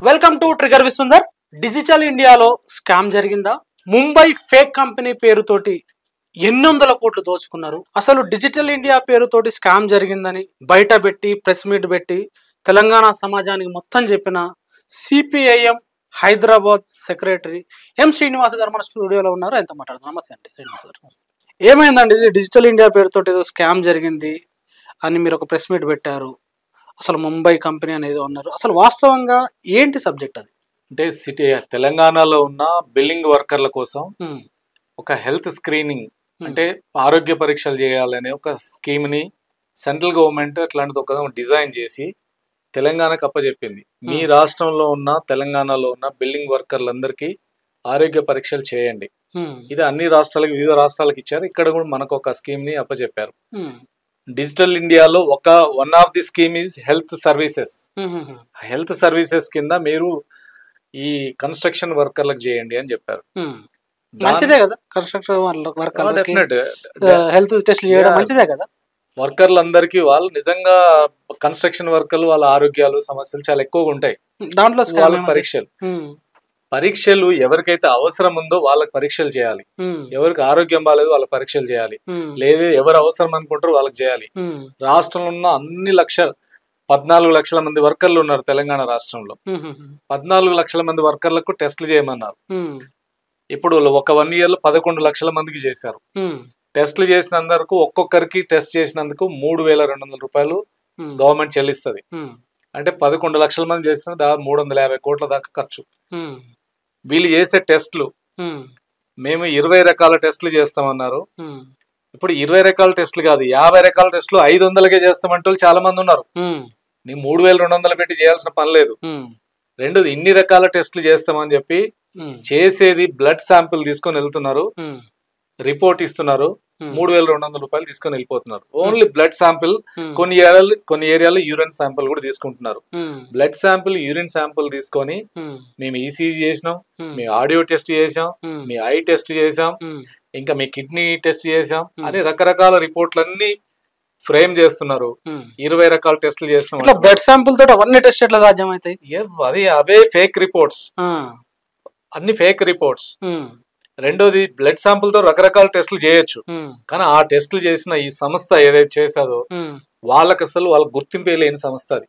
Welcome to trigger విసుందర్. Digital ఇండియాలో scam జరిగిందా? ముంబై ఫేక్ కంపెనీ పేరుతోటి 800 కోట్లు దోచుకున్నారు. అసలు డిజిటల్ ఇండియా పేరుతోటి స్కామ్ జరిగిందని బయట పెట్టి ప్రెస్ మీట్ పెట్టి తెలంగాణ సమాజానికి మొత్తం చెప్పిన CPIM Hyderabad secretary M Srinivas garu మన స్టూడియోలో ఉన్నారు. ఎంత మాట్లాడుతున్నారు? నమస్తే అండి శ్రీనివాస్ గారు. ఏమైందండి? ఇది డిజిటల్ ఇండియా పేరుతోటి ఏదో స్కామ్ జరిగింది అని మీరు ఒక ప్రెస్ మీట్ పెట్టారు. అసలు ముంబై కంపెనీ అనేది అన్నారు. అసలు వాస్తవంగా ఏంటి సబ్జెక్ట్ అది? అంటే సిటీ తెలంగాణలో ఉన్న బిల్డింగ్ వర్కర్ల కోసం ఒక హెల్త్ స్క్రీనింగ్ అంటే ఆరోగ్య పరీక్షలు చేయాలనే ఒక స్కీమ్ని సెంట్రల్ గవర్నమెంట్ అట్లాంటిది ఒక డిజైన్ చేసి తెలంగాణకు అప్పచెప్పింది. మీ రాష్ట్రంలో ఉన్న తెలంగాణలో ఉన్న బిల్డింగ్ వర్కర్లందరికీ ఆరోగ్య పరీక్షలు చేయండి. ఇది అన్ని రాష్ట్రాలకు వివిధ రాష్ట్రాలకు ఇచ్చారు. ఇక్కడ కూడా మనకు ఒక స్కీమ్ ని అప్పచెప్పారు. డిజిటల్ ఇండియాలో one of the scheme is health services. Health services కింద మీరు ఈ కన్స్ట్రక్షన్ వర్కర్లకు చేయండి అని చెప్పారు. మంచిదే కదా, కన్స్ట్రక్షన్ హెల్త్ టెస్ట్ చేయడం మంచిదే కదా. వర్కర్లందరికీ వాళ్ళు నిజంగా కన్స్ట్రక్షన్ వర్కర్లు వాళ్ళ ఆరోగ్యాలు సమస్యలు చాలా ఎక్కువగా ఉంటాయి. దాంట్లో వాళ్ళకి పరీక్షలు ఎవరికైతే అవసరం ఉందో వాళ్ళకి పరీక్షలు చేయాలి. ఎవరికి ఆరోగ్యం బాగాలేదు వాళ్ళకి పరీక్షలు చేయాలి. లేదు ఎవరు అవసరం అనుకుంటారో వాళ్ళకి చేయాలి. రాష్ట్రంలో ఉన్న 14 లక్షల మంది వర్కర్లు ఉన్నారు తెలంగాణ రాష్ట్రంలో. 14 లక్షల మంది వర్కర్లకు టెస్టులు చేయమన్నారు. ఇప్పుడు ఒక 1 year లో 11 లక్షల మందికి చేశారు. టెస్టులు చేసినందుకు ఒక్కొక్కరికి టెస్ట్ చేసినందుకు 3,200 రూపాయలు గవర్నమెంట్ చెల్లిస్తుంది. అంటే 11 లక్షల మంది చేసిన దాదాపు 350 కోట్ల దాకా ఖర్చు. వీళ్ళు చేసే టెస్టులు మేము 20 రకాల టెస్టులు చేస్తామన్నారు. ఇప్పుడు 20 రకాల టెస్టులు కాదు, 50 రకాల టెస్టులు 500కే చేస్తామంటే చాలా మంది ఉన్నారు. నీ 3,200 పెట్టి చేయాల్సిన పని లేదు. రెండోది ఇన్ని రకాల టెస్టులు చేస్తామని చెప్పి చేసేది బ్లడ్ శాంపిల్ తీసుకొని వెళ్తున్నారు, రిపోర్ట్ ఇస్తున్నారు, 3,200 రూపాయలు తీసుకొని వెళ్ళిపోతున్నారు. Only blood sample. కొన్ని ఏరియాలో యూరిన్ శాంపిల్ కూడా తీసుకుంటున్నారు. బ్లడ్ శాంపిల్, యూరిన్ శాంపిల్ తీసుకొని మేము ఈసీజీ చేసినాం, మీ ఆడియో టెస్ట్ చేసాం, మీ ఐ టెస్ట్ చేసాం, ఇంకా మీ కిడ్నీ టెస్ట్ చేసాం అని రకరకాల రిపోర్ట్లన్నీ ఫ్రేమ్ చేస్తున్నారు. 20 రకాల టెస్టులు చేసినాం. బ్లడ్ శాంపిల్ తోటి అవన్నీ టెస్ట్ ఎట్లా సాధ్యమవుతాయి? అవే ఫేక్ రిపోర్ట్స్, అన్ని ఫేక్ రిపోర్ట్స్. రెండోది బ్లడ్ శాంపుల్ తో రకరకాల టెస్టులు చేయొచ్చు, కానీ ఆ టెస్టులు చేసిన ఈ సంస్థ ఏదైతే చేసాదో వాళ్ళకి అసలు వాళ్ళకి గుర్తింపే లేని సంస్థ అది.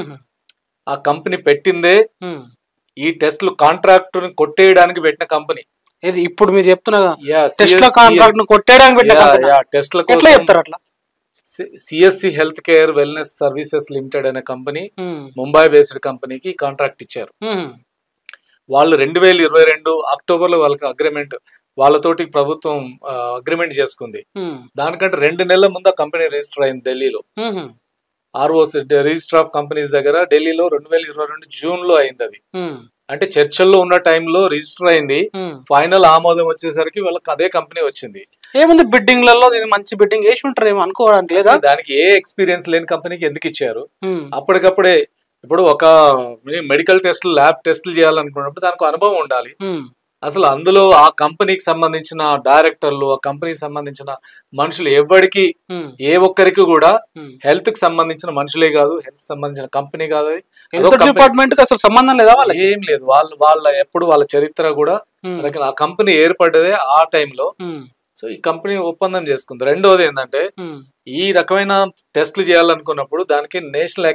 ఆ కంపెనీ పెట్టిందే ఈ టెస్టులు కాంట్రాక్ట్ కొట్టేయడానికి పెట్టిన కంపెనీ. ఇప్పుడు మీరు చెప్తున్నా కొట్టేయడానికి పెట్టిన CSC health care wellness services limited అనే కంపెనీ ముంబై బేస్డ్ కంపెనీకి కాంట్రాక్ట్ ఇచ్చారు. వాళ్ళు 2022 అక్టోబర్ లో వాళ్ళకి అగ్రిమెంట్, వాళ్ళతోటి ప్రభుత్వం అగ్రిమెంట్ చేసుకుంది. దానికంటే 2 నెలల ముందు ఆ కంపెనీ రిజిస్టర్ అయింది ఢిల్లీలో. ఆర్ఓసి రిజిస్టర్ ఆఫ్ కంపెనీస్ దగ్గర ఢిల్లీలో 2022 జూన్ లో అయింది అది. అంటే చర్చల్లో ఉన్న టైంలో రిజిస్టర్ అయింది. ఫైనల్ ఆమోదం వచ్చేసరికి వాళ్ళకి అదే కంపెనీ వచ్చింది. ఏముంది బిడ్డింగ్ లలో మంచి బిడ్డింగ్ వేసి ఉంటారు ఏమో అనుకోవడానికి లేదా? దానికి ఏ ఎక్స్పీరియన్స్ లేని కంపెనీకి ఎందుకు ఇచ్చారు? అప్పటికప్పుడే ఇప్పుడు ఒక మెడికల్ టెస్ట్లు, ల్యాబ్ టెస్ట్లు చేయాలనుకున్నప్పుడు దానికి అనుభవం ఉండాలి. అసలు అందులో ఆ కంపెనీకి సంబంధించిన డైరెక్టర్లు, ఆ కంపెనీకి సంబంధించిన మనుషులు ఎవరికి ఏ ఒక్కరికి కూడా హెల్త్ కి సంబంధించిన మనుషులే కాదు, హెల్త్ సంబంధించిన కంపెనీ కాదు, డిపార్ట్మెంట్ అసలు సంబంధం లేదా, ఏం లేదు. వాళ్ళ చరిత్ర కూడా ఆ కంపెనీ ఏర్పడ్డదే ఆ టైంలో. సో ఈ కంపెనీ ఒప్పందం చేసుకుంది. రెండోది ఏంటంటే ఈ రకమైన టెస్ట్లు చేయాలనుకున్నప్పుడు దానికి National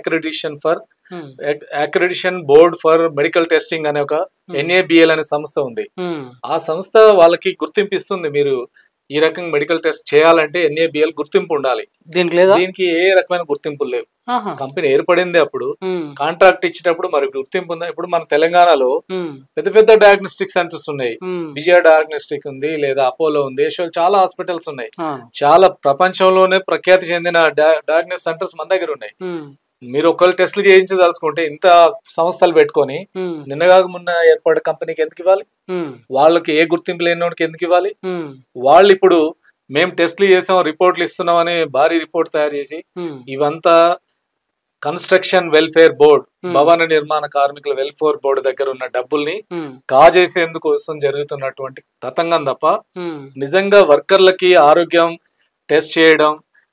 Accreditation Board for Medical Testing అనే ఒక NABL అనే సంస్థ ఉంది. ఆ సంస్థ వాళ్ళకి గుర్తింపు ఇస్తుంది. మీరు ఈ రకంగా మెడికల్ టెస్ట్ చేయాలంటే NABL గుర్తింపు ఉండాలి. దీనికి ఏ రకమైన గుర్తింపులు లేవు. కంపెనీ ఏర్పడింది అప్పుడు, కాంట్రాక్ట్ ఇచ్చేటప్పుడు మరి గుర్తింపు ఉందా? ఇప్పుడు మన తెలంగాణలో పెద్ద పెద్ద డయాగ్నోస్టిక్ సెంటర్స్ ఉన్నాయి. విజయ డయాగ్నోస్టిక్ ఉంది, లేదా అపోలో ఉంది, చాలా హాస్పిటల్స్ ఉన్నాయి. చాలా ప్రపంచంలోనే ప్రఖ్యాతి చెందిన డయాగ్నోస్ సెంటర్స్ మన దగ్గర ఉన్నాయి. మీరు ఒకళ్ళు టెస్టులు చేయించదలుచుకుంటే ఇంత సంస్థలు పెట్టుకొని నిన్నగా మొన్న ఏర్పడే కంపెనీకి ఎందుకు ఇవ్వాలి? వాళ్ళకి ఏ గుర్తింపు లేనివాడికి ఎందుకు ఇవ్వాలి? వాళ్ళు ఇప్పుడు మేము టెస్టులు చేసాం, రిపోర్ట్లు ఇస్తున్నాం అని భారీ రిపోర్ట్ తయారు చేసి ఇవంతా కన్స్ట్రక్షన్ వెల్ఫేర్ బోర్డ్, భవన నిర్మాణ కార్మికుల వెల్ఫేర్ బోర్డు దగ్గర ఉన్న డబ్బుల్ని కాజేసేందుకు జరుగుతున్నటువంటి తతంగం తప్ప నిజంగా వర్కర్లకి ఆరోగ్యం టెస్ట్ చేయడం,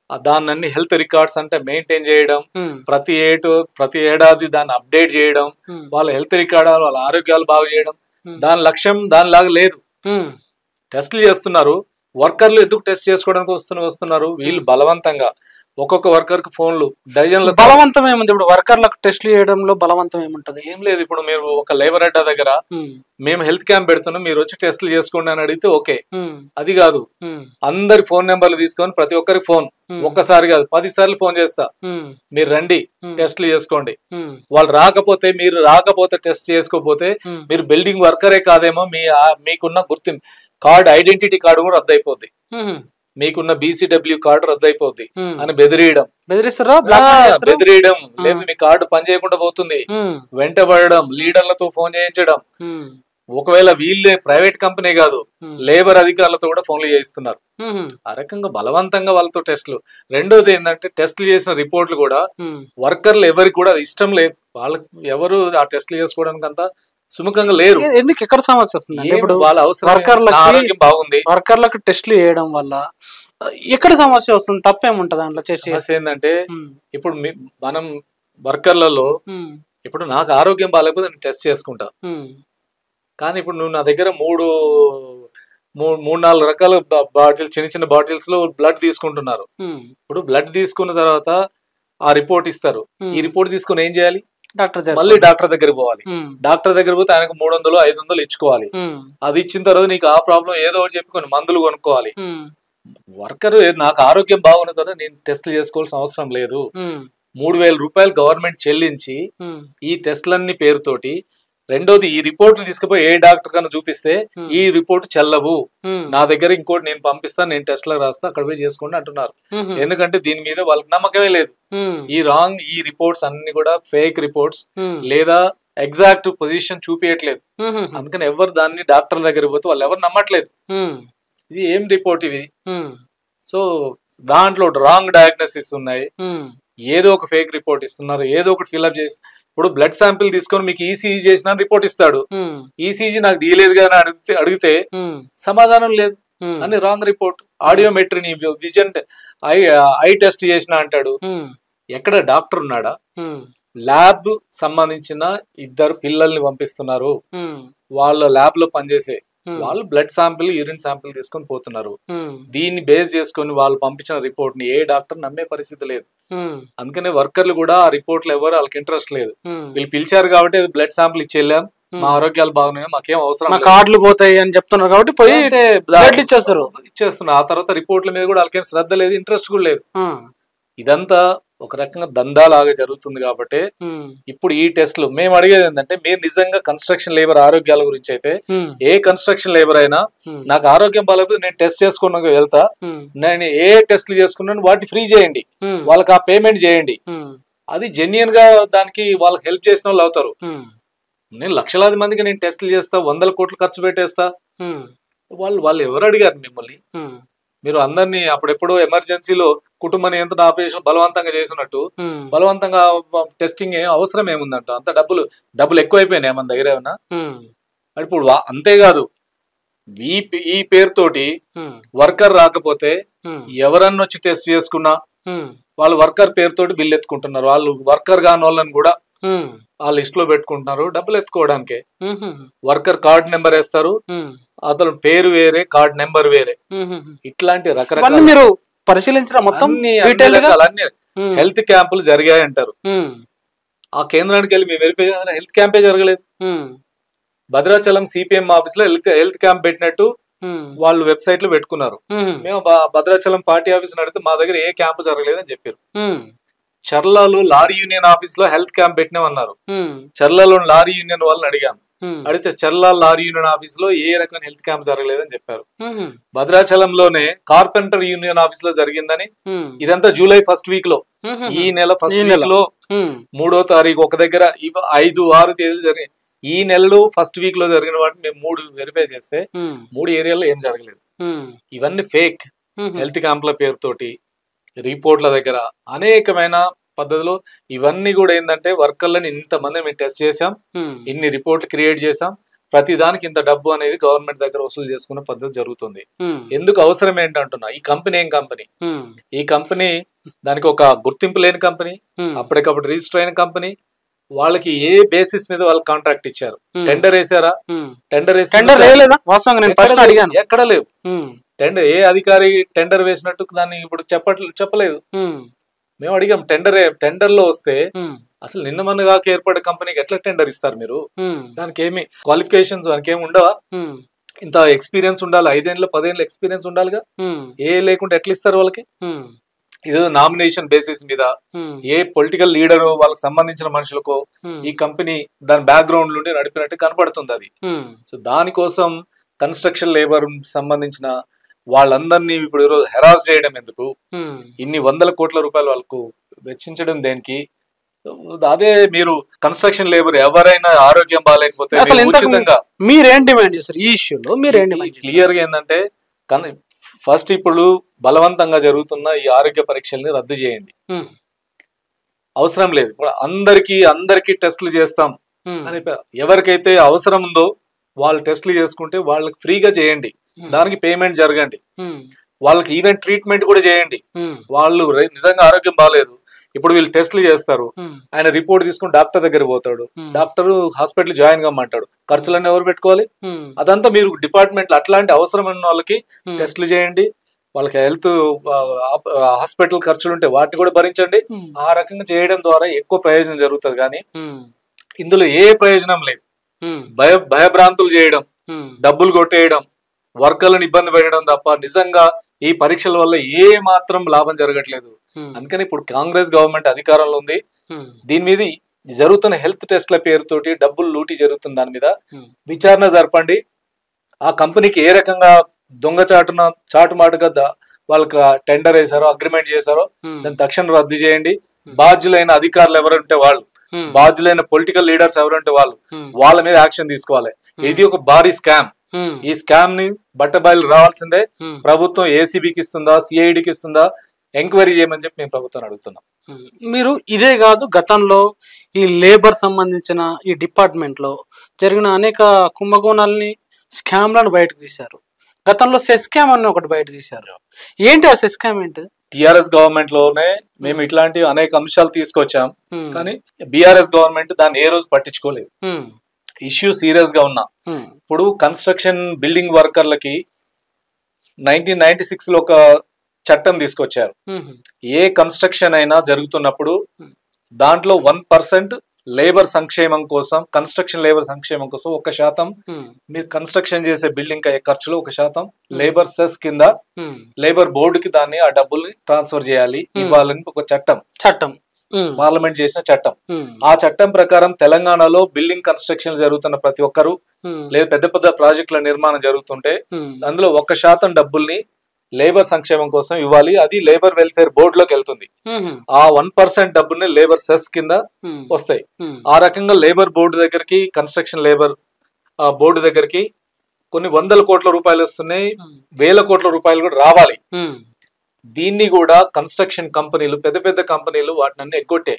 దాన్ని హెల్త్ రికార్డ్స్ అంటే మెయింటైన్ చేయడం, ప్రతి ఏడాది దాన్ని అప్డేట్ చేయడం, వాళ్ళ హెల్త్ రికార్డ్ వాళ్ళ ఆరోగ్యాలు బాగు చేయడం, దాని లక్ష్యం దానిలాగా లేదు. టెస్టులు చేస్తున్నారు, వర్కర్లు ఎందుకు టెస్ట్ చేసుకోవడానికి వస్తున్నారు వీళ్ళు బలవంతంగా. ఒక్కొక్క వర్కర్ కి ఫోన్లు డజన్ల. బలవంతం ఏముంది ఇప్పుడు వర్కర్లకు టెస్టులు చేయడంలో? బలవంతం ఏముంటది? ఏం లేదు. ఇప్పుడు మీరు ఒక లేబర్ అడ్డా దగ్గర మేము హెల్త్ క్యాంప్ పెడుతున్నాం, మీరు వచ్చి టెస్టులు చేసుకోండి అని అడిగితే ఓకే. అది కాదు, అందరి ఫోన్ నెంబర్లు తీసుకొని ప్రతి ఒక్కరికి ఫోన్, ఒక్కసారి కాదు 10 సార్లు ఫోన్ చేస్తా, మీరు రండి టెస్టులు చేసుకోండి. వాళ్ళు రాకపోతే, మీరు రాకపోతే, టెస్ట్ చేసుకోకపోతే మీరు బిల్డింగ్ వర్కరే కాదేమో, మీకున్న గుర్తింపు కార్డు, ఐడెంటిటీ కార్డు కూడా రద్దయిపోద్ది, మీకున్న BCW కార్డు రద్దయిపోద్ది అని బెదిరియడం. బెదిరియడం లేదు, మీ కార్డు పని చేయకుండా పోతుంది, వెంటబడడం, లీడర్లతో ఫోన్ చేయించడం. ఒకవేళ వీళ్ళే ప్రైవేట్ కంపెనీ కాదు, లేబర్ అధికారులతో కూడా ఫోన్లు చేయిస్తున్నారు. ఆ రకంగా బలవంతంగా వాళ్ళతో టెస్టులు. రెండోది ఏంటంటే టెస్టులు చేసిన రిపోర్ట్లు కూడా వర్కర్లు ఎవరికి కూడా ఇష్టం లేదు, వాళ్ళకి ఎవరు ఆ టెస్టులు చేసుకోవడానికి అంతా సుముఖంగా లేరు. ఎందుకు, ఎక్కడ సమస్య వస్తుంది? ఇప్పుడు వాళ్ళ అవసరం, ఆరోగ్యం బాగుంది, వర్కర్లకు టెస్టులు చేయడం వల్ల ఎక్కడ సమస్య వస్తుంది? తప్పేముంటది దాంట్లో? సమస్య ఏంటంటే ఇప్పుడు మనం వర్కర్లలో, ఇప్పుడు నాకు ఆరోగ్యం బాగాలేకపోతే నేను టెస్ట్ చేసుకుంటా, కానీ ఇప్పుడు నువ్వు నా దగ్గర 3-4 రకాల బాటిల్, చిన్న చిన్న బాటిల్స్ లో బ్లడ్ తీసుకుంటున్నారు. ఇప్పుడు బ్లడ్ తీసుకున్న తర్వాత ఆ రిపోర్ట్ ఇస్తారు, ఈ రిపోర్ట్ తీసుకుని ఏం చేయాలి? మళ్ళీ డాక్టర్ దగ్గర పోవాలి. డాక్టర్ దగ్గర పోతే ఆయనకు 300-500 ఇచ్చుకోవాలి. అది ఇచ్చిన తర్వాత నీకు ఆ ప్రాబ్లం ఏదో ఒకటి చెప్పుకొని మందులు కొనుక్కోవాలి. వర్కర్ నాకు ఆరోగ్యం బాగున్న తర్వాత నేను టెస్టులు చేసుకోవాల్సిన అవసరం లేదు. 3,000 రూపాయలు గవర్నమెంట్ చెల్లించి ఈ టెస్టులన్నీ పేరుతోటి. రెండోది, ఈ రిపోర్ట్లు తీసుకుపోయి ఏ డాక్టర్ కన్నా చూపిస్తే ఈ రిపోర్ట్ చెల్లవు, నా దగ్గర ఇంకోటి నేను పంపిస్తాను, నేను టెస్ట్లకు రాస్తా, అక్కడ పోయి చేసుకోండి అంటున్నారు. ఎందుకంటే దీని మీద వాళ్ళకి నమ్మకమే లేదు. ఈ రిపోర్ట్స్ అన్ని కూడా ఫేక్ రిపోర్ట్స్, లేదా ఎగ్జాక్ట్ పొజిషన్ చూపించట్లేదు. అందుకని ఎవరు దాన్ని డాక్టర్ దగ్గర పోతే వాళ్ళు ఎవరు నమ్మట్లేదు. ఇది ఏం రిపోర్ట్ ఇది? సో దాంట్లో రాంగ్ డయాగ్నోసిస్ ఉన్నాయి, ఏదో ఒక ఫేక్ రిపోర్ట్ ఇస్తున్నారు, ఏదో ఒకటి ఫిల్అప్ చేసి. ఇప్పుడు బ్లడ్ శాంపిల్ తీసుకొని మీకు ECG చేసిన రిపోర్ట్ ఇస్తాడు, ECG నాకు తీయలేదు కదా అడిగితే సమాధానం లేదు అని రాంగ్ రిపోర్ట్. ఆడియోమెట్రీని, విజన్, ఐ టెస్ట్ చేసిన అంటాడు. ఎక్కడ డాక్టర్ ఉన్నాడా? ల్యాబ్ సంబంధించిన 2 పిల్లల్ని పంపిస్తున్నారు, వాళ్ళ ల్యాబ్ లో పనిచేసే వాళ్ళు బ్లడ్ శాంపిల్, యూరిన్ శాంపిల్ తీసుకొని పోతున్నారు. దీన్ని బేస్ చేసుకొని వాళ్ళు పంపించిన రిపోర్ట్ ని ఏ డాక్టర్ నమ్మే పరిస్థితి లేదు. అందుకనే వర్కర్లు కూడా ఆ రిపోర్ట్లు ఎవరు వాళ్ళకి ఇంట్రెస్ట్ లేదు. వీళ్ళు పిలిచారు కాబట్టి బ్లడ్ శాంపిల్ ఇచ్చేళ్ళాం, మా ఆరోగ్యాలు బాగున్నాయి, మాకేం అవసరం, కార్డులు పోతాయి అని చెప్తున్నారు కాబట్టి పోయి ఇచ్చేస్తున్నారు. ఆ తర్వాత రిపోర్ట్ల మీద కూడా వాళ్ళకేం శ్రద్ధ లేదు, ఇంట్రెస్ట్ కూడా లేదు. ఇదంతా ఒక రకంగా దందాలాగా జరుగుతుంది. కాబట్టి ఇప్పుడు ఈ టెస్ట్లు మేము అడిగేది ఏంటంటే, మీరు నిజంగా కన్స్ట్రక్షన్ లేబర్ ఆరోగ్యాల గురించి అయితే, ఏ కన్స్ట్రక్షన్ లేబర్ అయినా నాకు ఆరోగ్యం బాగాలేకపోతే నేను టెస్ట్ చేసుకున్నా వెళ్తా, నేను ఏ టెస్ట్లు చేసుకున్నాను వాటి ఫ్రీ చేయండి, వాళ్ళకి ఆ పేమెంట్ చేయండి. అది జెన్యున్ గా దానికి వాళ్ళకి హెల్ప్ చేసిన వాళ్ళు అవుతారు. నేను లక్షలాది మందికి నేను టెస్టులు చేస్తా, 100 కోట్లు ఖర్చు పెట్టేస్తా, వాళ్ళు ఎవరు అడిగారు మిమ్మల్ని? మీరు అందరినీ అప్పుడెప్పుడో ఎమర్జెన్సీలో కుటుంబ నియంత్రణ ఆపరేషన్ బలవంతంగా చేసినట్టు బలవంతంగా టెస్టింగ్ అవసరం ఏముందంట? అంత డబ్బులు ఎక్కువైపోయినాయి మన దగ్గర ఏమన్నా? ఇప్పుడు అంతేకాదు, ఈ పేరుతోటి వర్కర్ రాకపోతే ఎవరన్నా వచ్చి టెస్ట్ చేసుకున్నా వాళ్ళు వర్కర్ పేరుతోటి బిల్లు ఎత్తుకుంటున్నారు. వాళ్ళు వర్కర్ కాని వాళ్ళని కూడా ఆ లిస్ట్ లో పెట్టుకుంటున్నారు డబ్బులు ఎత్తుకోవడానికి. వర్కర్ కార్డ్ నెంబర్ వేస్తారు, అతను పేరు వేరే, కార్డ్ నెంబర్ వేరే. ఇట్లాంటి రకరకాల మీరు పరిశీలించిన మొత్తం హెల్త్ క్యాంపులు జరిగాయంటారు. ఆ కేంద్రానికి వెళ్ళి మేము వెరిఫై చేయాలి, హెల్త్ క్యాంపే జరగలేదు. భద్రాచలం CPM ఆఫీస్ లో హెల్త్ క్యాంప్ పెట్టినట్టు వాళ్ళు వెబ్సైట్ లో పెట్టుకున్నారు. మేము భద్రాచలం పార్టీ ఆఫీస్ నడితే మా దగ్గర ఏ క్యాంపు జరగలేదని చెప్పారు. చర్లలో లారీ యూనియన్ ఆఫీస్ లో హెల్త్ క్యాంప్ పెట్టినామన్నారు. చర్లలో లారీ యూనియన్ వాళ్ళని అడిగాను, అడిగితే చర్ల లారీ యూనియన్ ఆఫీస్ లో ఏ రకమైన హెల్త్ క్యాంప్ జరగలేదని చెప్పారు. భద్రాచలంలోనే కార్పెంటర్ యూనియన్ ఆఫీస్ లో జరిగిందని. ఇదంతా జూలై 1st వీక్ లో, ఈ నెల 1st వీక్ లో 3వ తారీఖు ఒక దగ్గర 5-6 తేదీలు జరిగాయి. ఈ నెలలో 1st వీక్ లో జరిగిన వాటిని మేము 3 వెరిఫై చేస్తే 3 ఏరియాలో ఏం జరగలేదు. ఇవన్నీ ఫేక్ హెల్త్ క్యాంప్ల పేరుతోటి రిపోర్ట్ల దగ్గర అనేకమైన పద్ధతిలో ఇవన్నీ కూడా ఏంటంటే వర్కర్లని ఇంతమంది మేము టెస్ట్ చేసాం, ఇన్ని రిపోర్ట్లు క్రియేట్ చేసాం, ప్రతి దానికి ఇంత డబ్బు అనేది గవర్నమెంట్ దగ్గర వసూలు చేసుకునే పద్ధతి జరుగుతుంది. ఎందుకు అవసరం ఏంటంటున్నా, ఈ కంపెనీ ఏం కంపెనీ, ఈ కంపెనీ దానికి ఒక గుర్తింపు లేని కంపెనీ, అప్పటికప్పుడు రిజిస్టర్ అయిన కంపెనీ. వాళ్ళకి ఏ బేసిస్ మీద వాళ్ళు కాంట్రాక్ట్ ఇచ్చారు? టెండర్ వేసారా? టెండర్ ఎక్కడ లేవు. టెండర్ ఏ అధికారి టెండర్ వేసినట్టు దాన్ని ఇప్పుడు చెప్పలేదు. మేము అడిగాం, టెండర్ లో వస్తే అసలు నిన్న మొన్నగా ఏర్పడే కంపెనీకి ఎట్లా టెండర్ ఇస్తారు మీరు? దానికి ఏమి క్వాలిఫికేషన్స్ దానికి ఏమి ఉండవా? ఇంత ఎక్స్పీరియన్స్ ఉండాలి, 5 ఏళ్ళు 10 ఏళ్ళు ఎక్స్పీరియన్స్ ఉండాలిగా. ఏ లేకుంటే ఎట్లా ఇస్తారు వాళ్ళకి? ఏదో నామినేషన్ బేసిస్ మీద ఏ పొలిటికల్ లీడర్ వాళ్ళకి సంబంధించిన మనుషులకు ఈ కంపెనీ దాని బ్యాక్గ్రౌండ్ నుండి నడిపినట్టు కనపడుతుంది అది. సో దానికోసం కన్స్ట్రక్షన్ లేబర్ సంబంధించిన వాళ్ళందరినీ ఇప్పుడు హెరాస్ చేయడం ఎందుకు? ఇన్ని 100 కోట్ల రూపాయలు వాళ్ళకు వెచ్చించడం దేనికి? అదే మీరు కన్స్ట్రక్షన్ లేబర్ ఎవరైనా ఆరోగ్యం బాగాలేకపోతే మీరేం డిమాండ్ చేస్తారు ఈ ఇష్యూలో? క్లియర్ గా ఏంటంటే, ఫస్ట్ ఇప్పుడు బలవంతంగా జరుగుతున్న ఈ ఆరోగ్య పరీక్షల్ని రద్దు చేయండి. అవసరం లేదు. ఇప్పుడు అందరికి టెస్టులు చేస్తాం అని ఎవరికైతే అవసరం ఉందో వాళ్ళు టెస్టులు చేసుకుంటే వాళ్ళకి ఫ్రీగా చేయండి, దానికి పేమెంట్ జరగండి. వాళ్ళకి ఈవెన్ ట్రీట్మెంట్ కూడా చేయండి. వాళ్ళు నిజంగా ఆరోగ్యం బాగాలేదు, ఇప్పుడు వీళ్ళు టెస్టులు చేస్తారు, ఆయన రిపోర్ట్ తీసుకుని డాక్టర్ దగ్గర పోతాడు, డాక్టర్ హాస్పిటల్ జాయిన్ కమ్మంటాడు, ఖర్చులన్నీ ఎవరు పెట్టుకోవాలి? అదంతా మీరు డిపార్ట్మెంట్ అట్లాంటి అవసరం ఉన్న వాళ్ళకి టెస్టులు చేయండి, వాళ్ళకి హెల్త్ హాస్పిటల్ ఖర్చులు ఉంటే వాటిని కూడా భరించండి. ఆ రకంగా చేయడం ద్వారా ఎక్కువ ప్రయోజనం జరుగుతుంది. కానీ ఇందులో ఏ ప్రయోజనం లేదు. భయభ్రాంతులు చేయడం, డబ్బులు కొట్టేయడం, వర్కర్లను ఇబ్బంది పెట్టడం తప్ప నిజంగా ఈ పరీక్షల వల్ల ఏ మాత్రం లాభం జరగట్లేదు. అందుకని ఇప్పుడు కాంగ్రెస్ గవర్నమెంట్ అధికారంలో ఉంది. దీని మీద జరుగుతున్న హెల్త్ టెస్ట్ల పేరుతోటి డబ్బులు లూటీ జరుగుతుంది. దాని మీద విచారణ జరపండి. ఆ కంపెనీకి ఏ రకంగా చాటుమాటుగా వాళ్ళకి టెండర్ వేసారో, అగ్రిమెంట్ చేశారో దాన్ని తక్షణం రద్దు చేయండి. బాధ్యులైన అధికారులు ఎవరంటే వాళ్ళు, బాధ్యులైన పొలిటికల్ లీడర్స్ ఎవరంటే వాళ్ళ మీద యాక్షన్ తీసుకోవాలి. ఇది ఒక భారీ స్కామ్. ఈ స్కామ్ ని బట్టబయలు రావాల్సిందే. ప్రభుత్వం ఏసీబీకి ఇస్తుందా, సిఐడికి ఇస్తుందా, ఎంక్వైరీ చేయమని చెప్పి మేము ప్రభుత్వాన్ని అడుగుతున్నాం. మీరు ఇదే కాదు, గతంలో ఈ లేబర్ సంబంధించిన ఈ డిపార్ట్మెంట్ లో జరిగిన అనేక కుంభకోణాలని, స్కామ్లను బయటకు తీశారు. గతంలో సెస్ స్కామ్ అని ఒకటి బయట తీశారు. ఏంటి ఆ సెస్ స్కామ్ ఏంటి? టిఆర్ఎస్ గవర్నమెంట్ లోనే మేము ఇట్లాంటి అనేక అంశాలు తీసుకొచ్చాం, కానీ బిఆర్ఎస్ గవర్నమెంట్ దాన్ని ఏ రోజు పట్టించుకోలేదు. ఇష్యూ సీరియస్ గా ఉన్నా. ఇప్పుడు కన్స్ట్రక్షన్ బిల్డింగ్ వర్కర్లకి 1996 లో ఒక చట్టం తీసుకొచ్చారు. ఏ కన్స్ట్రక్షన్ అయినా జరుగుతున్నప్పుడు దాంట్లో 1% లేబర్ సంక్షేమం కోసం, కన్స్ట్రక్షన్ లేబర్ సంక్షేమం కోసం 1% మీరు కన్స్ట్రక్షన్ చేసే బిల్డింగ్ అయ్యే ఖర్చులో 1% లేబర్ సెస్ కింద లేబర్ బోర్డుకి దాన్ని ఆ డబ్బుల్ని ట్రాన్స్ఫర్ చేయాలి, ఇవ్వాలని ఒక చట్టం పార్లమెంట్ చేసిన చట్టం. ఆ చట్టం ప్రకారం తెలంగాణలో బిల్డింగ్ కన్స్ట్రక్షన్ జరుగుతున్న ప్రతి ఒక్కరు లేదా పెద్ద పెద్ద ప్రాజెక్టుల నిర్మాణం జరుగుతుంటే అందులో 1% డబ్బుల్ని లేబర్ సంక్షేమం కోసం ఇవ్వాలి. అది లేబర్ వెల్ఫేర్ బోర్డులోకి వెళ్తుంది. ఆ 1% డబ్బుల్ని లేబర్ సెస్ కింద వస్తాయి. ఆ రకంగా లేబర్ బోర్డు దగ్గరికి, కన్స్ట్రక్షన్ లేబర్ బోర్డు దగ్గరికి కొన్ని 100 కోట్ల రూపాయలు వస్తున్నాయి, 1000 కోట్ల రూపాయలు కూడా రావాలి. దీన్ని కూడా కన్స్ట్రక్షన్ కంపెనీలు, పెద్ద పెద్ద కంపెనీలు వాటిని ఎగ్గొట్టాయి,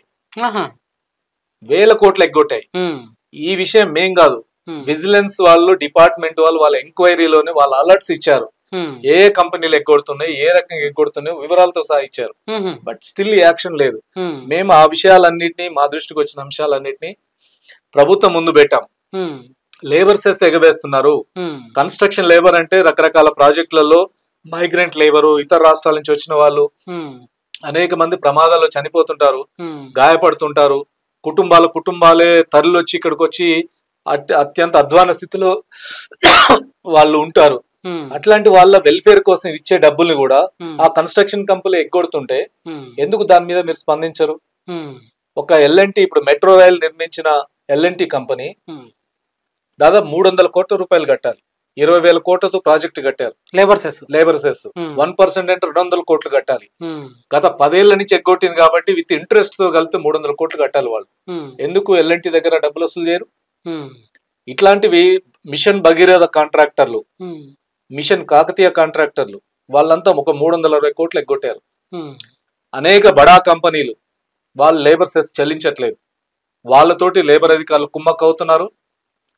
1000 కోట్లు ఎగ్గొట్టాయి. ఈ విషయం మేం కాదు, విజిలెన్స్ వాళ్ళు, డిపార్ట్మెంట్ వాళ్ళు వాళ్ళ ఎంక్వైరీలోనే వాళ్ళ అలర్ట్స్ ఇచ్చారు. ఏ కంపెనీలు ఎగ్గొడుతున్నాయి, ఏ రకంగా ఎగ్గొడుతున్నాయో వివరాలతో సహా ఇచ్చారు. బట్ స్టిల్ యాక్షన్ లేదు. మేము ఆ విషయాలన్నింటినీ, మా దృష్టికి వచ్చిన అంశాలన్నింటినీ ప్రభుత్వం ముందు పెట్టాం. లేబర్ సెస్ ఎగవేస్తున్నారు. కన్స్ట్రక్షన్ లేబర్ అంటే రకరకాల ప్రాజెక్టులలో మైగ్రెంట్ లేబరు, ఇతర రాష్ట్రాల నుంచి వచ్చిన వాళ్ళు అనేక మంది ప్రమాదాల్లో చనిపోతుంటారు, గాయపడుతుంటారు. కుటుంబాలే తరలివచ్చి ఇక్కడికి వచ్చి అత్యంత అధ్వాన స్థితిలో వాళ్ళు ఉంటారు. అట్లాంటి వాళ్ళ వెల్ఫేర్ కోసం ఇచ్చే డబ్బుల్ని కూడా ఆ కన్స్ట్రక్షన్ కంపెనీ ఎగ్గొడుతుంటే ఎందుకు దాని మీద మీరు స్పందించరు? ఒక ఎల్ఎన్టీ, ఇప్పుడు మెట్రో రైల్ నిర్మించిన ఎల్ఎన్టీ కంపెనీ దాదాపు 300 కోట్ల రూపాయలు కట్టాలి. 20,000 కోట్లతో ప్రాజెక్ట్ కట్టారు. లేబర్ సెస్ 1% అంటే 200 కోట్లు కట్టాలి. గత 10 ఏళ్ల నుంచి ఎగ్గొట్టింది కాబట్టి విత్ ఇంట్రెస్ట్ తో కలిపి 300 కోట్లు కట్టాలి వాళ్ళు. ఎందుకు ఎల్ఎన్టీ దగ్గర డబ్బులు వసూలు చేయరు? ఇట్లాంటివి మిషన్ భగీరథ కాంట్రాక్టర్లు, మిషన్ కాకతీయ కాంట్రాక్టర్లు వాళ్ళంతా ఒక 320 కోట్లు ఎగ్గొట్టారు. అనేక బడా కంపెనీలు వాళ్ళు లేబర్ సెస్ చెల్లించట్లేదు, వాళ్ళతోటి లేబర్ అధికారులు కుమ్మక్క అవుతున్నారు.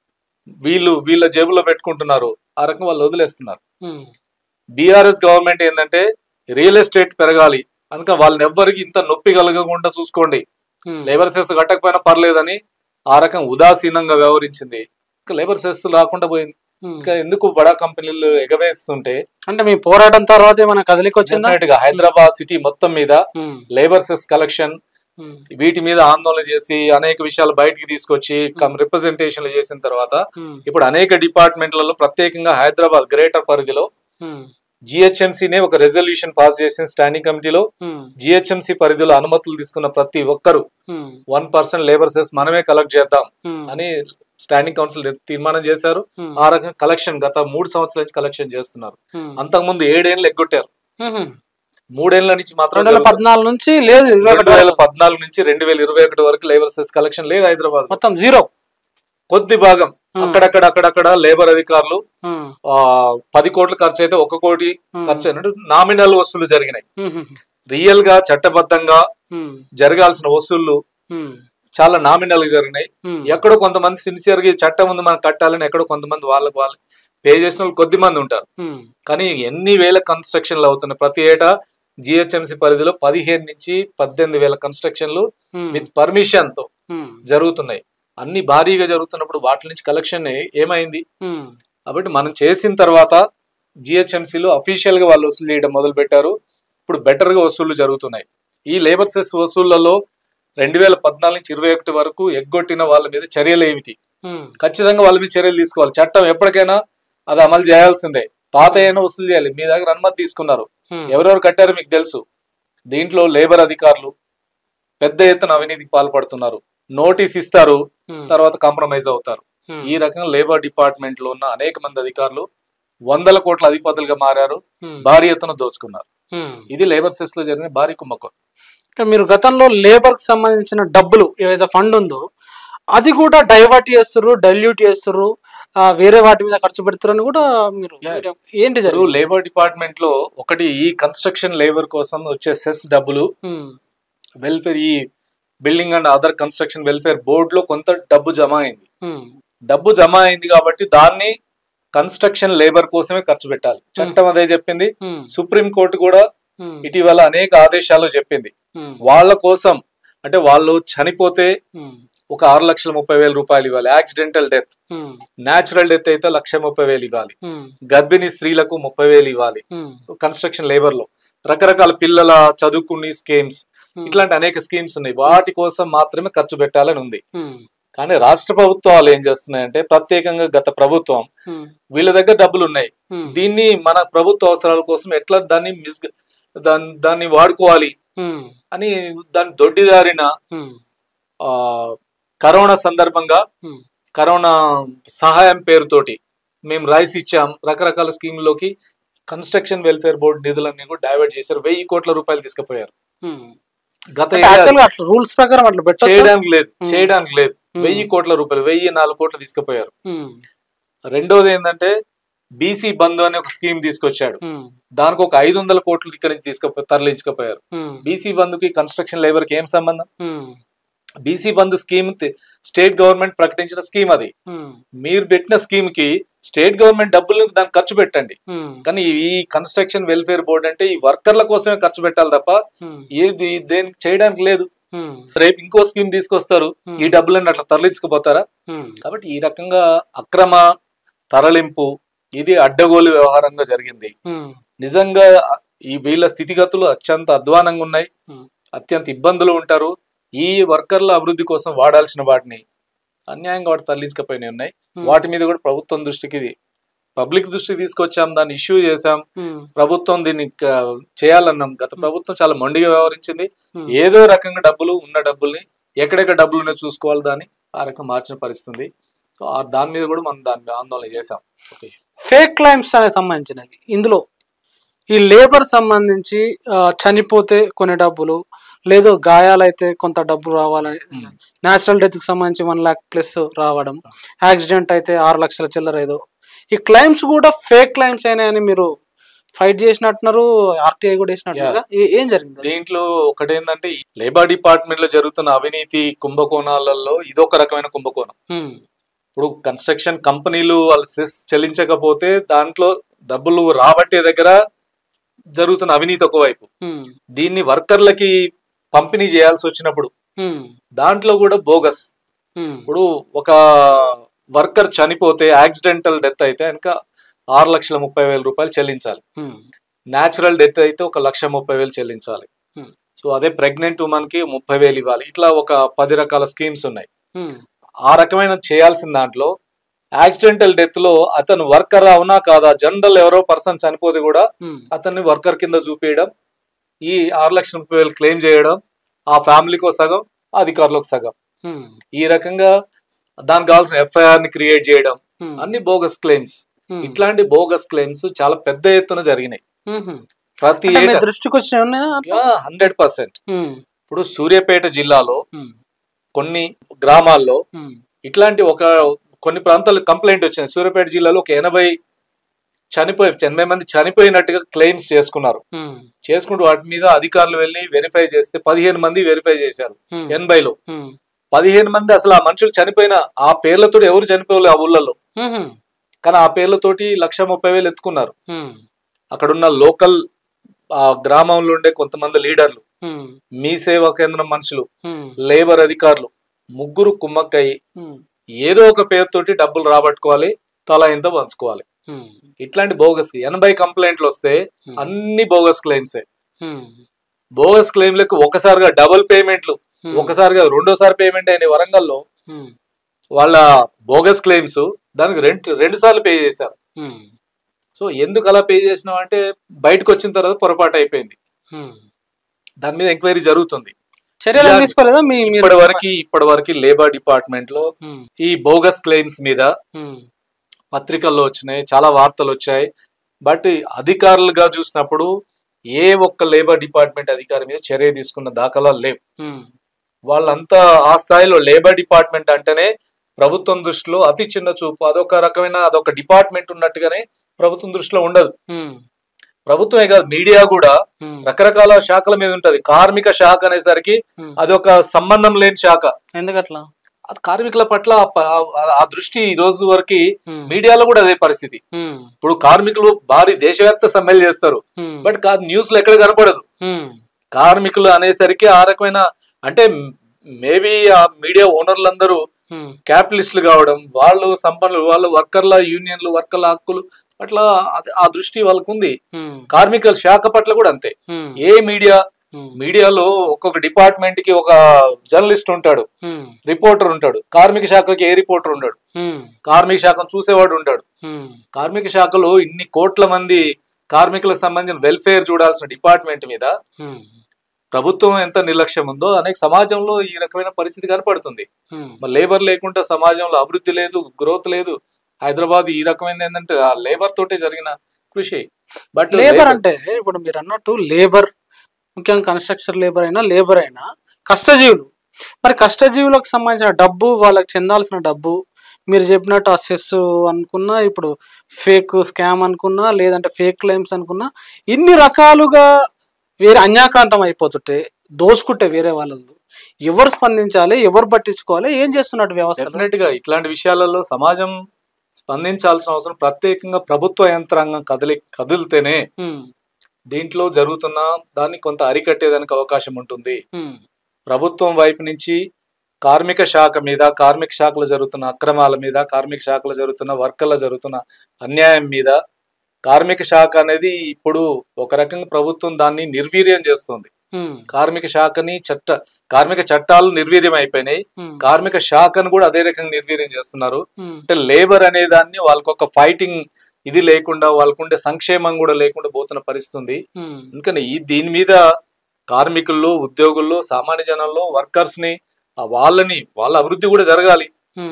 వీళ్ళ జేబులో పెట్టుకుంటున్నారు, ఆ రకంగా వాళ్ళు వదిలేస్తున్నారు. బీఆర్ఎస్ గవర్నమెంట్ ఏంటంటే రియల్ ఎస్టేట్ పెరగాలి అందుకని వాళ్ళని ఎవ్వరికి ఇంత నొప్పి కలగకుండా చూసుకోండి, లేబర్ సెస్ కట్టకపోయినా పర్లేదని ఆ రకం ఉదాసీనంగా వ్యవహరించింది. ఇంకా లేబర్ సెస్ రాకుండా పోయింది. ఇంకా ఎందుకు బడా కంపెనీలు ఎగవేస్తుంటే అంటే మీ పోరాటం తర్వాత ఏమైనా కదలిక వచ్చిందా? హైదరాబాద్ సిటీ మొత్తం మీద లేబర్ సెస్ కలెక్షన్ వీటి మీద ఆందోళన చేసి అనేక విషయాలు బయటికి తీసుకొచ్చి రిప్రజెంటేషన్లు చేసిన తర్వాత ఇప్పుడు అనేక డిపార్ట్మెంట్లలో ప్రత్యేకంగా హైదరాబాద్ గ్రేటర్ పరిధిలో జిహెచ్ఎంసీనే ఒక రెజల్యూషన్ పాస్ చేసిన స్టాండింగ్ కమిటీలో జిహెచ్ఎంసీ పరిధిలో అనుమతులు తీసుకున్న ప్రతి ఒక్కరు 1% లేబర్ సెస్ మనమే కలెక్ట్ చేద్దాం అని స్టాండింగ్ కౌన్సిల్ తీర్మానం చేశారు. ఆ రకంగా కలెక్షన్ గత 3 సంవత్సరాల నుంచి కలెక్షన్ చేస్తున్నారు. అంతకుముందు 7 ఏళ్ళు ఎగ్గొట్టారు. 3 ఏళ్ల నుంచి మాత్రం 2014 నుంచి లేదు, 2014 నుంచి 2021 వరకు లేబర్ సెస్ కలెక్షన్ లేదు. హైదరాబాద్ మొత్తం జీరో. కొద్ది భాగం అక్కడక్కడ లేబర్ అధికారులు 10 కోట్లు ఖర్చు అయితే 1 కోటి ఖర్చు అయినట్టు నామినల్ వసూలు జరిగినాయి. రియల్ గా చట్టబద్ధంగా జరగాల్సిన వసూళ్లు చాలా నామినల్ గా జరిగినాయి. ఎక్కడో కొంతమంది సిన్సియర్ గా చట్టం ఉంది మనం కట్టాలని ఎక్కడో కొంతమంది వాళ్ళకి పే చేసిన వాళ్ళు కొద్ది మంది ఉంటారు. కానీ ఎన్ని వేల కన్స్ట్రక్షన్లు అవుతున్నాయి ప్రతి ఏటా. జిహెచ్ఎంసీ పరిధిలో 15 నుంచి 18,000 కన్స్ట్రక్షన్లు విత్ పర్మిషన్ తో జరుగుతున్నాయి. అన్ని భారీగా జరుగుతున్నప్పుడు వాటి నుంచి కలెక్షన్ ఏమైంది? కాబట్టి మనం చేసిన తర్వాత జిహెచ్ఎంసీలో అఫీషియల్ గా వాళ్ళు వసూలు చేయడం మొదలు పెట్టారు. ఇప్పుడు బెటర్ గా వసూళ్లు జరుగుతున్నాయి. ఈ లేబర్ సెస్ వసూళ్లలో 2014 నుంచి 21 వరకు ఎగ్గొట్టిన వాళ్ళ మీద చర్యలు ఏమిటి? ఖచ్చితంగా వాళ్ళ మీద చర్యలు తీసుకోవాలి. చట్టం ఎప్పటికైనా అది అమలు చేయాల్సిందే. పాత అయినా వసూలు చేయాలి. మీ దగ్గర అనుమతి తీసుకున్నారు, ఎవరెవరు కట్టారో మీకు తెలుసు. దీంట్లో లేబర్ అధికారులు పెద్ద ఎత్తున అవినీతికి పాల్పడుతున్నారు. నోటీస్ ఇస్తారు, తర్వాత కాంప్రమైజ్ అవుతారు. ఈ రకంగా లేబర్ డిపార్ట్మెంట్ లో ఉన్న అనేక మంది అధికారులు 100 కోట్ల అధిపతులుగా మారారు, భారీ ఎత్తున దోచుకున్నారు. ఇది లేబర్ సెస్ లో జరిగిన భారీ కుంభకోణం. మీరు గతంలో లేబర్ కి సంబంధించిన డబ్బులు ఏదైతే ఫండ్ ఉందో అది కూడా డైవర్ట్ చేస్తారు, డైల్యూట్ చేస్తారు, వేరే వాటి మీద ఖర్చు పెడతారని కూడా మీరు ఏంటి జరిగింది? లేబర్ డిపార్ట్మెంట్ లో ఒకటి ఈ కన్స్ట్రక్షన్ లేబర్ కోసం వచ్చే సెస్ డబ్బులు వెల్ఫేర్, ఈ building and other construction welfare board లో కొంత డబ్బు జమ అయింది. డబ్బు జమ అయింది కాబట్టి దాన్ని కన్స్ట్రక్షన్ లేబర్ కోసమే ఖర్చు పెట్టాలి. చట్టం అదే చెప్పింది. సుప్రీం కోర్టు కూడా ఇటీవల అనేక ఆదేశాలు చెప్పింది. వాళ్ళ కోసం అంటే వాళ్ళు చనిపోతే ఒక 6,30,000 రూపాయలు ఇవ్వాలి. యాక్సిడెంటల్ డెత్, న్యాచురల్ డెత్ అయితే 1,30,000 ఇవ్వాలి. గర్భిణీ స్త్రీలకు 30,000 ఇవ్వాలి. కన్స్ట్రక్షన్ లేబర్ లో రకరకాల పిల్లల చదువుకునే స్కీమ్స్, ఇట్లాంటి అనేక స్కీమ్స్ ఉన్నాయి. వాటి కోసం మాత్రమే ఖర్చు పెట్టాలని ఉంది. కానీ రాష్ట్ర ప్రభుత్వాలు ఏం చేస్తున్నాయంటే ప్రత్యేకంగా గత ప్రభుత్వం వీళ్ళ దగ్గర డబ్బులు ఉన్నాయి, దీన్ని మన ప్రభుత్వ అవసరాల కోసం ఎట్లా దాన్ని వాడుకోవాలి అని దాన్ని దొడ్డిదారిన కరోనా సందర్భంగా కరోనా సహాయం పేరుతోటి మేము రైస్ ఇచ్చాం, రకరకాల స్కీమ్లోకి కన్స్ట్రక్షన్ వెల్ఫేర్ బోర్డు నిధులన్నీ కూడా డైవర్ట్ చేశారు. 1,000 కోట్ల రూపాయలు తీసుకుపోయారు. గత రూల్స్ ప్రకారం అట్లా చేయడానికి లేదు 1,000 కోట్ల రూపాయలు, 1,004 కోట్లు తీసుకుపోయారు. రెండోది ఏంటంటే బీసీ బంధు అనే ఒక స్కీమ్ తీసుకొచ్చాడు. దానికి ఒక 500 కోట్లు ఇక్కడ నుంచి తరలించుకుపోయారు. బీసీ బంధుకి కన్స్ట్రక్షన్ లేబర్ కి ఏం సంబంధం? BC Bandhu scheme state government ప్రకటించిన స్కీమ్. అది మీరు పెట్టిన స్కీమ్ కి స్టేట్ గవర్నమెంట్ డబ్బులు దానికి ఖర్చు పెట్టండి. కానీ ఈ కన్స్ట్రక్షన్ వెల్ఫేర్ బోర్డు అంటే ఈ వర్కర్ల కోసమే ఖర్చు పెట్టాలి తప్ప ఏది దేనికి చేయడానికి లేదు. రేపు ఇంకో స్కీమ్ తీసుకొస్తారు, ఈ డబ్బులన్నీ అట్లా తరలించుకుపోతారా? కాబట్టి ఈ రకంగా అక్రమ తరలింపు ఇది అడ్డగోలు వ్యవహారంగా జరిగింది. నిజంగా ఈ వీళ్ళ స్థితిగతులు అత్యంత అధ్వానంగా ఉన్నాయి, అత్యంత ఇబ్బందులు ఉంటారు. ఈ వర్కర్ల అభివృద్ధి కోసం వాడాల్సిన వాటిని అన్యాయంగా వాటి తరలించకపోయినాయి ఉన్నాయి. వాటి మీద కూడా ప్రభుత్వం దృష్టికి, పబ్లిక్ దృష్టికి తీసుకొచ్చాం, దాన్ని ఇష్యూ చేశాం. ప్రభుత్వం దీన్ని చేయాలన్నాం. గత ప్రభుత్వం చాలా మొండిగా వ్యవహరించింది. ఏదో రకంగా ఉన్న డబ్బుల్ని ఎక్కడెక్కడ డబ్బులు చూసుకోవాలి దాన్ని ఆ రకం మార్చిన పరిస్థితి. సో దాని మీద కూడా మనం దాన్ని ఆందోళన చేశాం. ఫేక్ క్లైమ్స్ అనేది సంబంధించినవి ఇందులో ఈ లేబర్ సంబంధించి చనిపోతే కొన్ని డబ్బులు, లేదు గాయాలైతే కొంత డబ్బు రావాలని, నేచురల్ డెత్ కి సంబంధించి 1 lakh ప్లస్ రావడం, యాక్సిడెంట్ అయితే 6 లక్షల చిల్లర ఏదో, ఈ క్లైమ్స్ కూడా ఫేక్ క్లైమ్స్ అయినాయని మీరు ఫైట్ చేసినట్టున్నారు, ఆర్టీఐ కూడా చేసినట్టుగా. ఏం జరిగింది దీంట్లో? ఒకటి ఏంటంటే లేబర్ డిపార్ట్మెంట్ లో జరుగుతున్న అవినీతి కుంభకోణాలలో ఇదొక రకమైన కుంభకోణం. ఇప్పుడు కన్స్ట్రక్షన్ కంపెనీలు వాళ్ళు సెస్ చెల్లించకపోతే దాంట్లో డబ్బులు రాబట్టే దగ్గర జరుగుతున్న అవినీతి ఒకవైపు, దీన్ని వర్కర్లకి పంపిణీ చేయాల్సి వచ్చినప్పుడు దాంట్లో కూడా బోగస్. ఇప్పుడు ఒక వర్కర్ చనిపోతే యాక్సిడెంటల్ డెత్ అయితే కనుక 6,30,000 రూపాయలు చెల్లించాలి. న్యాచురల్ డెత్ అయితే 1,30,000 చెల్లించాలి. సో అదే ప్రెగ్నెంట్ ఉమెన్ కి 30,000 ఇవ్వాలి. ఇట్లా ఒక 10 రకాల స్కీమ్స్ ఉన్నాయి. ఆ రకమైన చేయాల్సిన దాంట్లో యాక్సిడెంటల్ డెత్ లో అతను వర్కర్ అవునా కాదా, జనరల్ ఎవరో పర్సన్ చనిపోతే కూడా అతన్ని వర్కర్ కింద చూపించడం, ఈ 6,30,000 క్లెయిమ్ చేయడం, ఆ ఫ్యామిలీకో సగం అధికారులకు సగం, ఈ రకంగా దానికి కావాల్సిన ఎఫ్ఐఆర్ ని క్రియేట్ చేయడం, అన్ని బోగస్ క్లెయిమ్స్. ఇట్లాంటి బోగస్ క్లెయిమ్స్ చాలా పెద్ద ఎత్తున జరిగినాయి ప్రతి దృష్టికి వచ్చిన 100%. ఇప్పుడు సూర్యాపేట జిల్లాలో కొన్ని గ్రామాల్లో ఇట్లాంటి కొన్ని ప్రాంతాలకు కంప్లైంట్ వచ్చింది. సూర్యాపేట జిల్లాలో ఒక 80 మంది చనిపోయినట్టుగా క్లెయిమ్స్ చేసుకున్నారు. చేసుకుంటూ వాటి మీద అధికారులు వెళ్ళి వెరిఫై చేస్తే 15 మంది వెరిఫై చేశారు. 80లో 15 మంది అసలు ఆ మనుషులు చనిపోయిన ఆ పేర్లతో ఎవరు చనిపోలే ఆ ఊళ్ళలో, కానీ ఆ పేర్లతోటి 1,30,000 ఎత్తుకున్నారు. అక్కడున్న లోకల్ ఆ గ్రామంలో ఉండే కొంతమంది లీడర్లు, మీ సేవా కేంద్రం మనుషులు, లేబర్ అధికారులు ముగ్గురు కుమ్మక్కయి ఏదో ఒక పేరుతోటి డబ్బులు రాబట్టుకోవాలి, తలా ఇంత పంచుకోవాలి. ఇట్లాంటి బోగస్ 80 కంప్లైంట్లు వస్తే అన్ని బోగస్ క్లెయిమ్సే. బోగస్ క్లెయిమ్లకు ఒకసారిగా డబుల్ పేమెంట్లు, ఒకసారిగా రెండోసారి పేమెంట్ అయిన వరంగల్లో వాళ్ళ బోగస్ క్లెయిమ్స్ దానికి రెండు సార్లు పే చేశారు. సో ఎందుకు అలా పే చేసినాం అంటే బయటకు వచ్చిన తర్వాత పొరపాటు అయిపోయింది. దాని మీద ఎంక్వైరీ జరుగుతుంది. ఇప్పటి వరకు లేబర్ డిపార్ట్మెంట్ లో ఈ బోగస్ క్లెయిమ్స్ మీద పత్రికల్లో వచ్చినాయి, చాలా వార్తలు వచ్చాయి. బట్ అధికారులుగా చూసినప్పుడు ఏ ఒక్క లేబర్ డిపార్ట్మెంట్ అధికారి మీద చర్య తీసుకున్న దాఖలాలు లేవు. వాళ్ళంతా ఆ స్థాయిలో లేబర్ డిపార్ట్మెంట్ అంటేనే ప్రభుత్వం దృష్టిలో అతి చిన్న చూపు, అదొక డిపార్ట్మెంట్ ఉన్నట్టుగానే ప్రభుత్వం దృష్టిలో ఉండదు. ప్రభుత్వమే కాదు, మీడియా కూడా రకరకాల శాఖల మీద ఉంటది. కార్మిక శాఖ అనేసరికి అదొక సంబంధం లేని శాఖ. ఎందుకట్లా? అది కార్మికుల పట్ల ఆ దృష్టి ఈ రోజు వరకు మీడియాలో కూడా అదే పరిస్థితి. ఇప్పుడు కార్మికులు భారీ దేశవ్యాప్త సమ్మెలు చేస్తారు, బట్ న్యూస్ లో ఎక్కడ కనపడదు. కార్మికులు అనేసరికి ఆ రకమైన అంటే మేబీ ఆ మీడియా ఓనర్లందరూ క్యాపిటలిస్టులు కావడం, వాళ్ళు సంపన్నులు, వాళ్ళు వర్కర్ల యూనియన్లు, వర్కర్ల హక్కులు అట్లా ఆ దృష్టి వాళ్ళకు ఉంది. కార్మికుల శాఖ పట్ల కూడా అంతే. ఏ మీడియాలో ఒక్కొక్క డిపార్ట్మెంట్ కి ఒక జర్నలిస్ట్ ఉంటాడు, రిపోర్టర్ ఉంటాడు. కార్మిక శాఖకి ఏ రిపోర్టర్ ఉంటాడు, కార్మిక శాఖను చూసేవాడు ఉంటాడు. కార్మిక శాఖలో ఇన్ని కోట్ల మంది కార్మికులకు సంబంధించిన వెల్ఫేర్ చూడాల్సిన డిపార్ట్మెంట్ మీద ప్రభుత్వం ఎంత నిర్లక్ష్యం ఉందో అనేక సమాజంలో ఈ రకమైన పరిస్థితి కనపడుతుంది. మరి లేబర్ లేకుండా సమాజంలో అభివృద్ధి లేదు, గ్రోత్ లేదు. హైదరాబాద్ ఈ రకమైన ఏంటంటే ఆ లేబర్ తోటే జరిగిన కృషి. బట్ లేబర్ అంటే ఇప్పుడు మీరు అన్నట్టు లేబర్, ముఖ్యంగా కన్స్ట్రక్షన్ లేబర్ అయినా కష్టజీవులు. మరి కష్టజీవులకు సంబంధించిన డబ్బు, వాళ్ళకి చెందాల్సిన డబ్బు, మీరు చెప్పినట్టు ఆ సెస్ అనుకున్నా, ఇప్పుడు ఫేక్ స్కామ్ అనుకున్నా, లేదంటే ఫేక్ క్లెయిమ్స్ అనుకున్నా, ఇన్ని రకాలుగా వేరే అన్యాకాంతం అయిపోతుంటే దోచుకుంటే వేరే వాళ్ళు ఎవరు స్పందించాలి, ఎవరు పట్టించుకోవాలి, ఏం చేస్తున్నట్టు వ్యవస్థ? డెఫినెట్ గా ఇట్లాంటి విషయాలలో సమాజం స్పందించాల్సిన అవసరం, ప్రత్యేకంగా ప్రభుత్వ యంత్రాంగం కదిలితేనే దీంట్లో జరుగుతున్న దాన్ని కొంత అరికట్టేదానికి అవకాశం ఉంటుంది. ప్రభుత్వం వైపు నుంచి కార్మిక శాఖ మీద, కార్మిక శాఖలో జరుగుతున్న అక్రమాల మీద, కార్మిక శాఖలో జరుగుతున్న వర్కర్ల జరుగుతున్న అన్యాయం మీద, కార్మిక శాఖ అనేది ఇప్పుడు ఒక రకంగా ప్రభుత్వం దాన్ని నిర్వీర్యం చేస్తుంది. కార్మిక శాఖని కార్మిక చట్టాలు నిర్వీర్యం అయిపోయినాయి, కార్మిక శాఖను కూడా అదే రకంగా నిర్వీర్యం చేస్తున్నారు. అంటే లేబర్ అనే దాన్ని వాళ్ళకు ఒక ఫైటింగ్ ఇది లేకుండా, వాళ్ళకుండే సంక్షేమం కూడా లేకుండా పోతున్న పరిస్థితి. అందుకని దీని మీద కార్మికుల్లో, ఉద్యోగుల్లో, సామాన్య జనాల్లో, వర్కర్స్ ని వాళ్ళ అభివృద్ధి కూడా జరగాలి.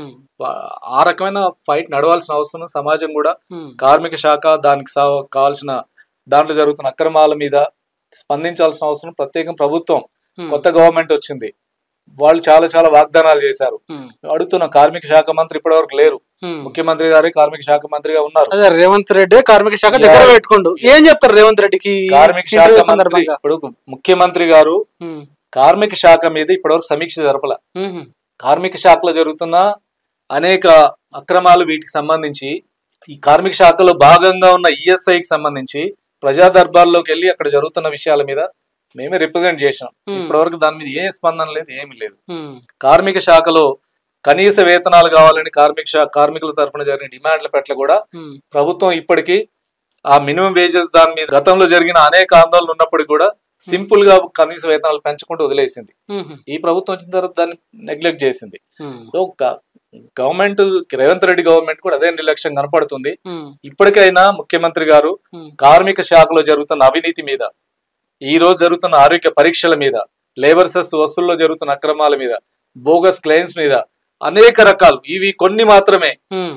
ఆ రకమైన ఫైట్ నడవాల్సిన అవసరం సమాజం కూడా. కార్మిక శాఖ దానికి కావాల్సిన దాంట్లో జరుగుతున్న అక్రమాల మీద స్పందించాల్సిన అవసరం ప్రత్యేకం. ప్రభుత్వం కొత్త గవర్నమెంట్ వచ్చింది, వాళ్ళు చాలా వాగ్దానాలు చేశారు. అడుగుతున్న కార్మిక శాఖ మంత్రి ఇప్పటి వరకు లేరు. ముఖ్యమంత్రి గారే కార్మిక శాఖ మంత్రిగా ఉన్నారు. రేవంత్ రెడ్డి కార్మిక శాఖ దగ్గర పెట్టుకోండు. ఏం చెప్తారు రేవంత్ రెడ్డికి? కార్మిక శాఖ మంత్రి ఇప్పుడు ముఖ్యమంత్రి గారు కార్మిక శాఖ మీద ఇప్పటివరకు సమీక్ష జరపల. కార్మిక శాఖలో జరుగుతున్న అనేక అక్రమాలు వీటికి సంబంధించి ఈ కార్మిక శాఖలో భాగంగా ఉన్న ఈఎస్ఐకి సంబంధించి ప్రజా దర్బార్లోకి వెళ్ళి అక్కడ జరుగుతున్న విషయాల మీద మేమే రిప్రజెంట్ చేసాం. ఇప్పటివరకు దాని మీద ఏ స్పందన లేదు, ఏమీ లేదు. కార్మిక శాఖలో కనీస వేతనాలు కావాలని కార్మికుల తరఫున జరిగిన డిమాండ్ల పట్ల కూడా ప్రభుత్వం ఇప్పటికీ ఆ మినిమం వేజెస్ దాని మీద గతంలో జరిగిన అనేక ఆందోళనలు ఉన్నప్పటికీ కూడా సింపుల్ గా కనీస వేతనాలు పెంచుకుంటూ వదిలేసింది. ఈ ప్రభుత్వం వచ్చిన తర్వాత దాన్ని నెగ్లెక్ట్ చేసింది. So government, Revanth Reddy government కూడా అదే నిర్లక్ష్యం కనపడుతుంది. ఇప్పటికైనా ముఖ్యమంత్రి గారు కార్మిక శాఖలో జరుగుతున్న అవినీతి మీద, ఈ రోజు జరుగుతున్న ఆరోగ్య పరీక్షల మీద, లేబర్ సెస్ వసూల్లో జరుగుతున్న అక్రమాల మీద, బోగస్ క్లెయిమ్స్ మీద అనేక రకాలు, ఇవి కొన్ని మాత్రమే,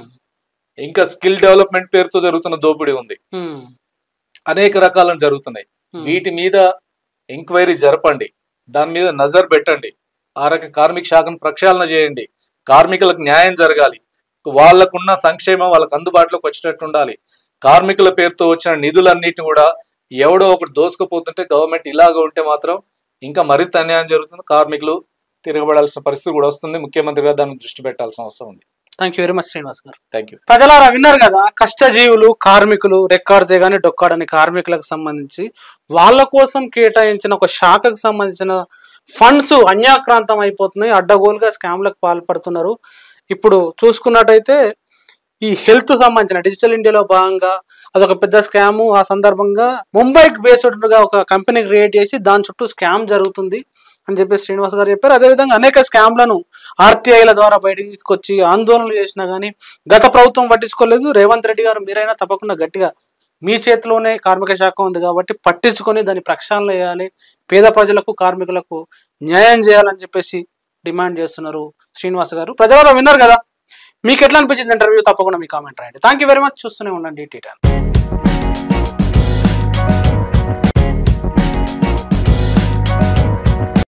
ఇంకా స్కిల్ డెవలప్మెంట్ పేరుతో జరుగుతున్న దోపిడీ ఉంది, అనేక రకాలను జరుగుతున్నాయి. వీటి మీద ఎంక్వైరీ జరపండి, దాని మీద నజర్ పెట్టండి, ఆ రకం కార్మిక శాఖను ప్రక్షాళన చేయండి. కార్మికులకు న్యాయం జరగాలి, వాళ్ళకున్న సంక్షేమం వాళ్ళకు అందుబాటులోకి వచ్చేటట్టు ఉండాలి. కార్మికుల పేరుతో వచ్చిన నిధులన్నిటిని కూడా ఎవడో ఒకటి దోసుకుపోతుంటే గవర్నమెంట్ ఇలాగ ఉంటే మాత్రం ఇంకా మరింత అన్యాయం జరుగుతుంది. కార్మికులు తిరగబడాల్సిన పరిస్థితి కూడా వస్తుంది. ముఖ్యమంత్రి గారు దాన్ని దృష్టి పెట్టాల్సిన అవసరం ఉంది. Thank you very much Srinivas garu. Thank you. ప్రజలారా విన్నారు కదా, కష్టజీవులు, కార్మికులు, రెక్కాడితే గానీ డొక్కాడని కార్మికులకు సంబంధించి వాళ్ళ కోసం కేటాయించిన ఒక శాఖకు సంబంధించిన ఫండ్స్ అన్యాక్రాంతం అయిపోతున్నాయి, అడ్డగోలుగా స్కామ్లకు పాల్పడుతున్నారు. ఇప్పుడు చూసుకున్నట్టయితే ఈ హెల్త్ సంబంధించిన డిజిటల్ ఇండియాలో భాగంగా అదొక పెద్ద స్కాము. ఆ సందర్భంగా ముంబైకి బేస్డ్ గా ఒక కంపెనీ క్రియేట్ చేసి దాని చుట్టూ స్కామ్ జరుగుతుంది అని చెప్పేసి శ్రీనివాస్ గారు చెప్పారు. అదేవిధంగా అనేక స్కామ్లను ఆర్టీఐల ద్వారా బయటకు తీసుకొచ్చి ఆందోళనలు చేసినా కానీ గత ప్రభుత్వం పట్టించుకోలేదు. రేవంత్ రెడ్డి గారు మీరైనా తప్పకుండా గట్టిగా, మీ చేతిలోనే కార్మిక శాఖ ఉంది కాబట్టి పట్టించుకొని దాన్ని ప్రక్షాళన చేయాలి, పేద ప్రజలకు కార్మికులకు న్యాయం చేయాలని చెప్పేసి డిమాండ్ చేస్తున్నారు శ్రీనివాస్ గారు. ప్రజలు విన్నారు కదా, మీకు ఎట్లా అనిపించింది ఇంటర్వ్యూ? తప్పకుండా మీ కామెంట్ రాయండి. Thank you very much. చూస్తూనే ఉండండి టీ10.